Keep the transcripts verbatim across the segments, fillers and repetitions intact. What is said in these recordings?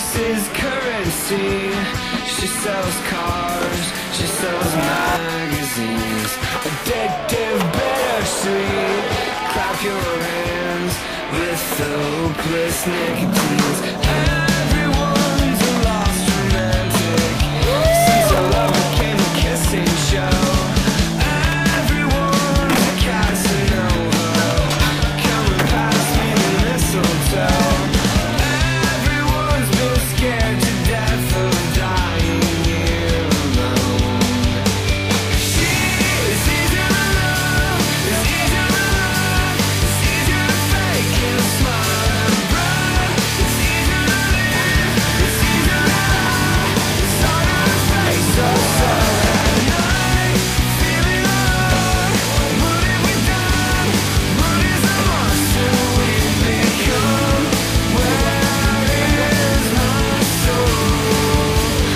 is currency. She sells cars, she sells magazines. Addictive, bittersweet. Clap your hands with the hopeless nicotines. Everyone's a lost romantic since our love became a kissing show. Everyone's a Casanova coming past me in mistletoe. Everyone's been scared to death of dying here alone. She is easy to love, it's easy to love, it's easy to fake and smile and run. It's easy to live, it's easy to lie, it's harder to face ourselves at night. Feeling alone, what have we done? What is the monster we've become? Where is my soul?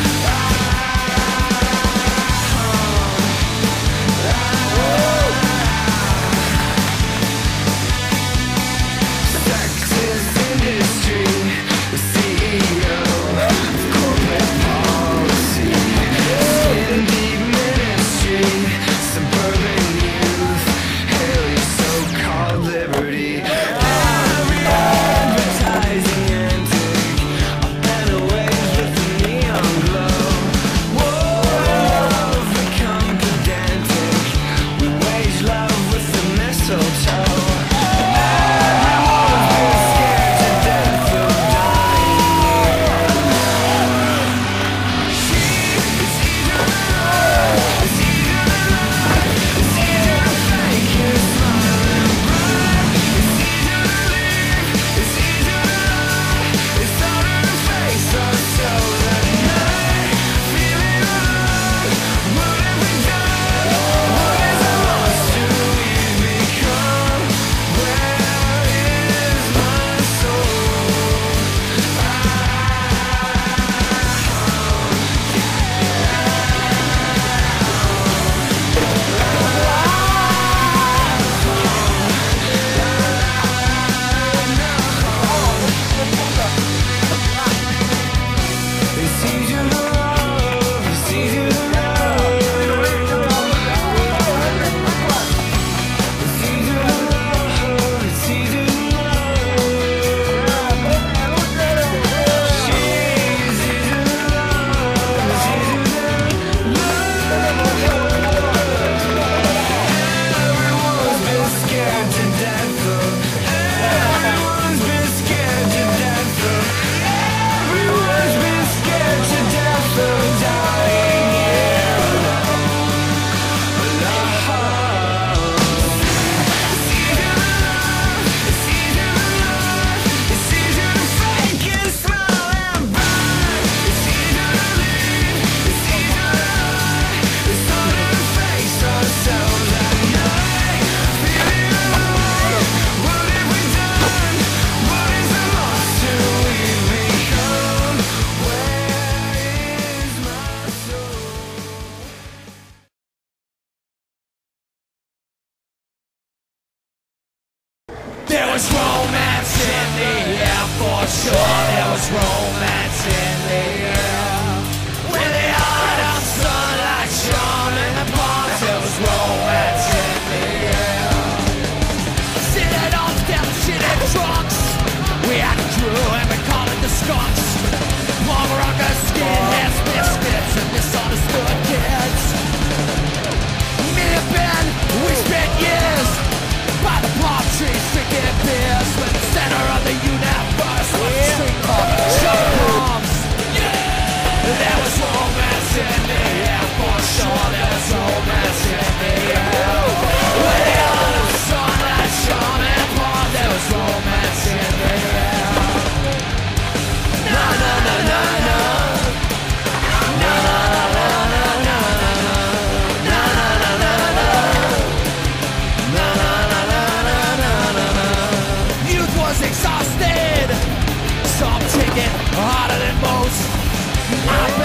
Sex is industry, the C E O of corporate policy. Skin deep ministry, suburban youth, hail your so-called liberty. Every advertising antic, I've been away with the neon glow. Whoa, become pedantic, we wage love with the mistletoe. Everyone's been scared to death of dying here. She is easy to love, it's easy to love, it's easy to fake and smile and run. It's easy to live, it's easy to lie, it's harder to face ourselves at night. Feeling alone, what have we done? What is the monster we've become? Where is my soul? It's easy to love, it's easy to love. It's easy to love, it's easy to love. She's easy to love, it's easy to love. Everyone's been scared to death of. Everyone's been scared to death of. Everyone's been scared to death of dying here alone. It's easy to love, it's easy to love, it's easy to fake and smile and burn. It's easy to live, it's easy to lie, it's harder to face ourselves at night. Feeling alone, what have we done? What is the monster we've become? Where is my soul? There was romance in the air for sure. There was romance in the air. With the art of sunlight shining upon us, there was romance in the air. Sitting on steps, shitting trunks, we had a crew and we called it the Skunks. Long rockers, skinheads, misfits, and misunderstood kids. Me and Ben, we spent years by the palm trees drinking beers when the center of the universe was a string of shot bombs. There was romance in the air for sure. There was romance in the air. With the art of sunlight shining upon, there was romance in the air. Na na na na na. Na na na na na na. Na na na na na. Na na na na na na na. Youth was exhausted, some taking harder than most. I